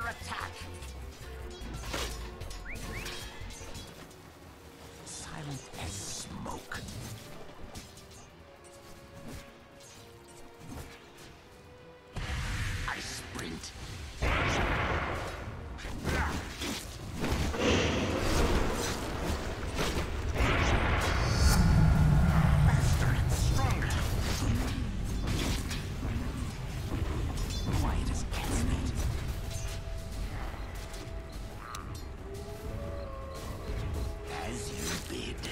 attack! Silent as smoke. I sprint. Faster and stronger. Quiet as cat's meat. As you bid.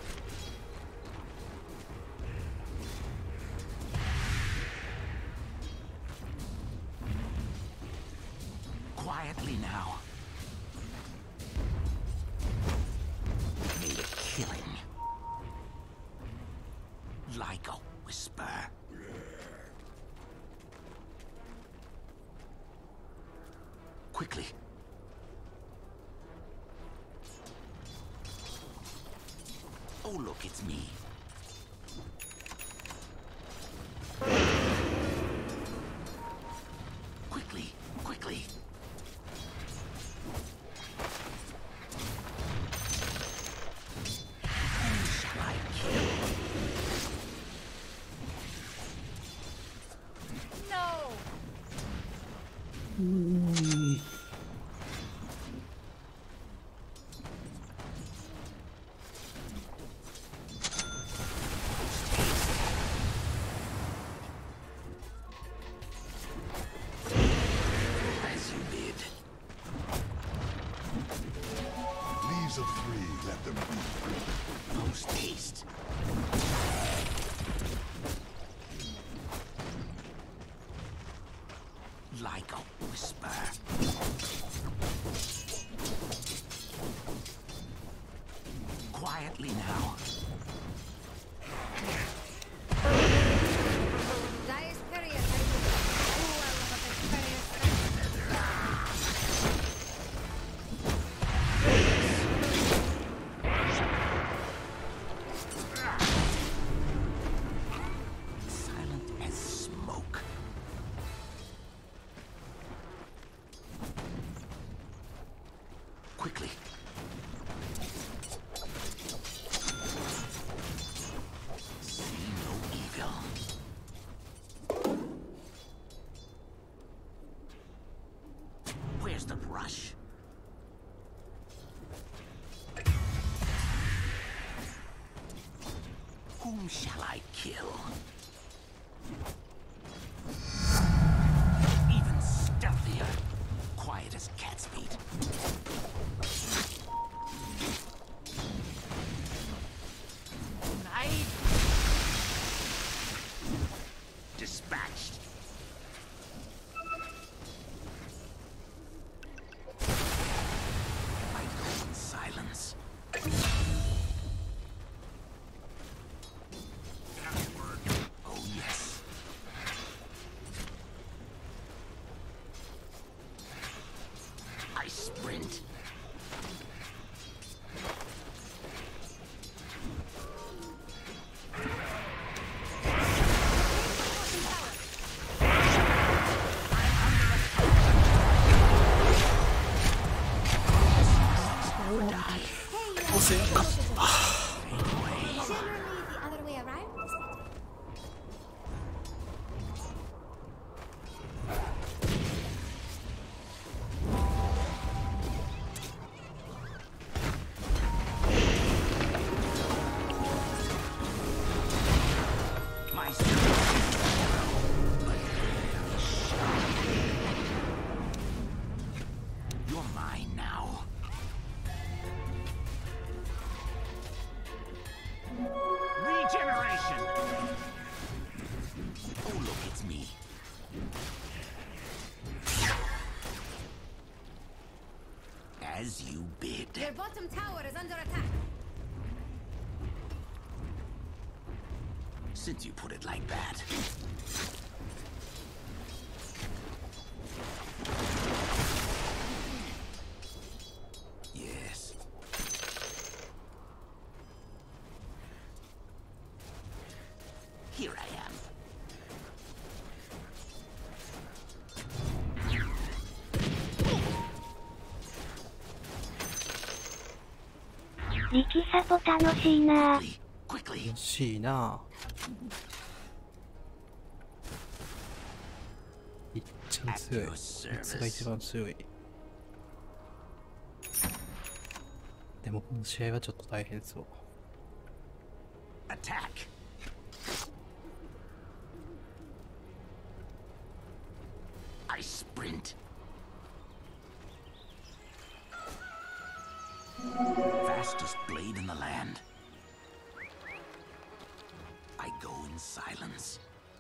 Quietly now. Made a killing. Like a whisper. Quickly. Oh, look, it's me. Quickly, quickly. Whom shall I kill? No! As you bid. Leaves of three, let them be. Post haste. Like a whisper. Quietly now. Dies period. Oh, I love this period. Silent as smoke. Quickly. See no evil. Where's the rush? Whom shall I kill? Even stealthier. Quiet as cat's feet. Right? Dispatched. I go in silence. Oh yes. I sprint. 보세요. Generally, the other way around is better. My You're mine now. Regeneration! Oh, look, it's me. As you bid. Your bottom tower is under attack. Since you put it like that. Yes. Here I am. 力サポ楽しいな。 Quickly. しいな。いっちゃん強い。いつが一番強い。でもこの試合はちょっと大変そう。 Attack. I sprint. Fastest blade in the land. I go in silence.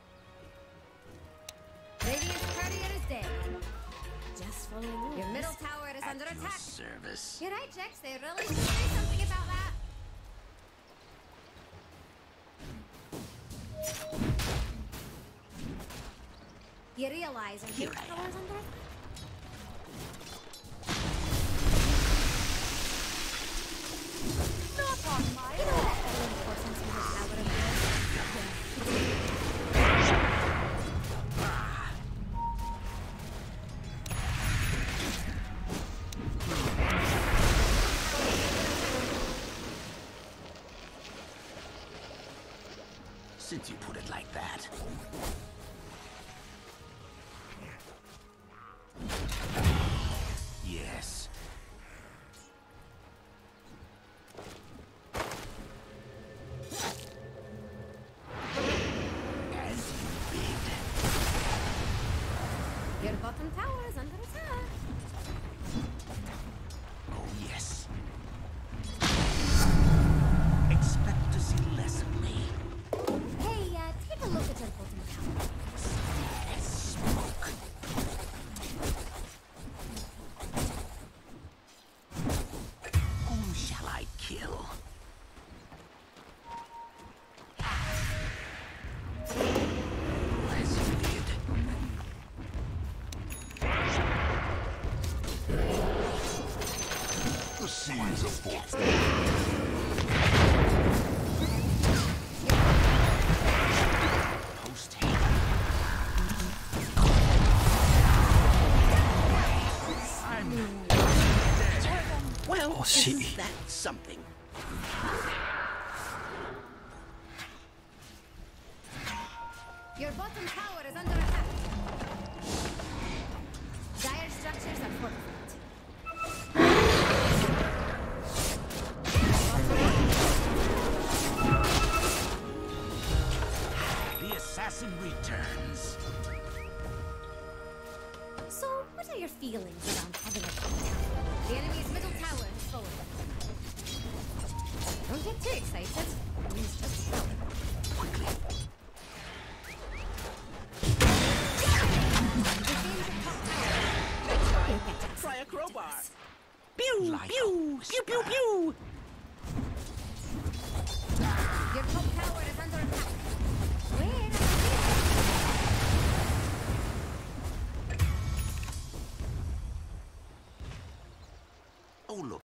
Radiant's courier is dead. Just following your middle tower is under Your attack. service. You're right, Jax. They really should say something about that. You realize our Here middle I tower is under attack? Not on my You know what federal importance middle tower of Since you put it like that. Yes. As you bid. Your bottom tower is under attack. Oh, yes. Expect to see less of me. Hey, take a look at your bottom tower. As smoke. Whom shall I kill? As you did. The seas of force. Post haste. Well, Oh, shit. isn't that something? Your bottom tower is under attack. Dire structures are fortified. The assassin returns. So, what are your feelings around having a big tower? The enemy's middle tower has fallen. Don't get too excited. It's just a tower. Quickly. Try a crowbar. Pew, pew, pew, pew, pew. Your top